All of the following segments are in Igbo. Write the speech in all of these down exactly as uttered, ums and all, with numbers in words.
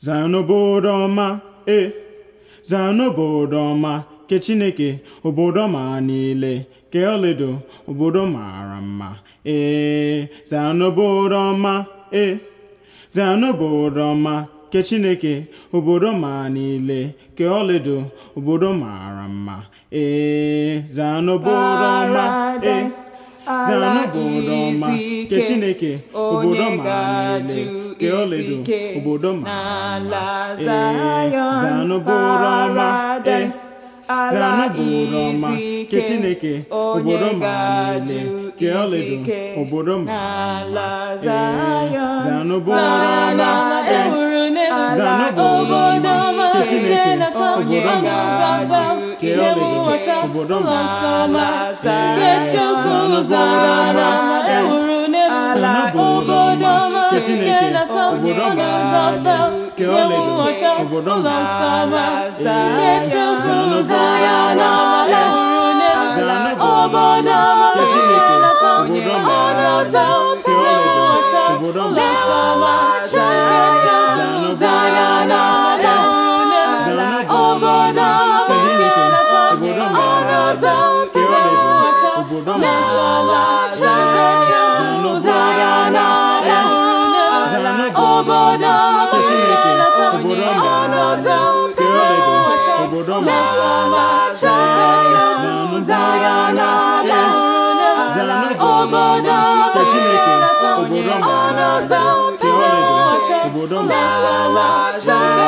Zion obodo ọma, eh. Zion obodo ọma, ke Chineke, obodo ọma niile, ke ọlaedo, obodo mara mma, eh. Zion obodo ọma, eh. Zion obodo ọma, ke Chineke, obodo ọma niile, ke ọlaedo, obodo mara mma, eh. Zion obodo ọma, eh. Zion obodo ọma, ke Chineke, obodo ọma niile, ke ọlaedo, obodo mara mma, eh. Zion obodo ọma, eh. Zion obodo ọma, ke Chineke, obodo ọma niile, ke ọlaedo, obodo mara mma, eh. Zion obodo ọma, eh. Zion obodo ọma, ke Chineke, obodo ọma niile, ke ọlaedo, obodo mara mma, eh. Zion obodo ọma, eh. Obodo ọma, ke Chineke, obodo ọma niile, ke ọlaedo, obodo mara mma, eh. Zion obodo ọma, eh. Zion obodo ọma, ke Chineke, obodo ọma niile, ke ọlaedo, obodo mara mma, eh. Zion obodo ọma, eh. Zion obodo ọma, ke Chineke, obodo ọma niile, ke ọlaedo, obodo mara mma, eh. Zion obodo ọma, eh. Zion obodo ọma, ke Chineke, obodo ọma niile, ke ọlaedo, obodo mara mma, eh. Zion obodo ọma, ke Chineke, obodo ọma niile, ke ọlaedo, obodo mara mma, eh.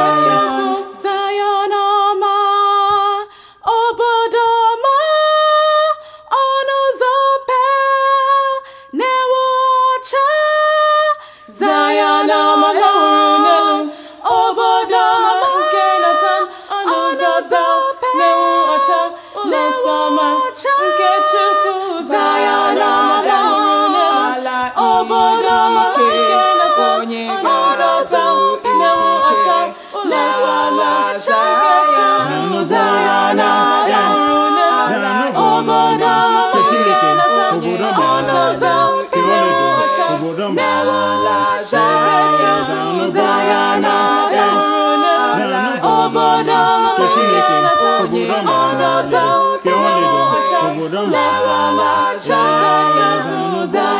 Zion ọma, obodo ọma, ọnụ ụzọ pee na-enwu ọcha. Zion ọma n'elu, obodo ọma nke nata ọnụ ụzọ pee na-enwu ọcha. Ụlọ nsọ ọma nke Chukwu. Zion ọma n'ala, obodo ọma nke nata ọnụ ụzọ pee na-enwu ọcha. Ụlọ nsọ ọma nke Chukwu. Zion ọma n'ala, obodo ọma ke Chineke, obodo ọma niile, ke ọlaedo, obodo mara mma, eh. Zion ọma, eh. Zion obodo ọma, ke Chineke, obodo ọma niile, ke ọlaedo, obodo mara mma, eh.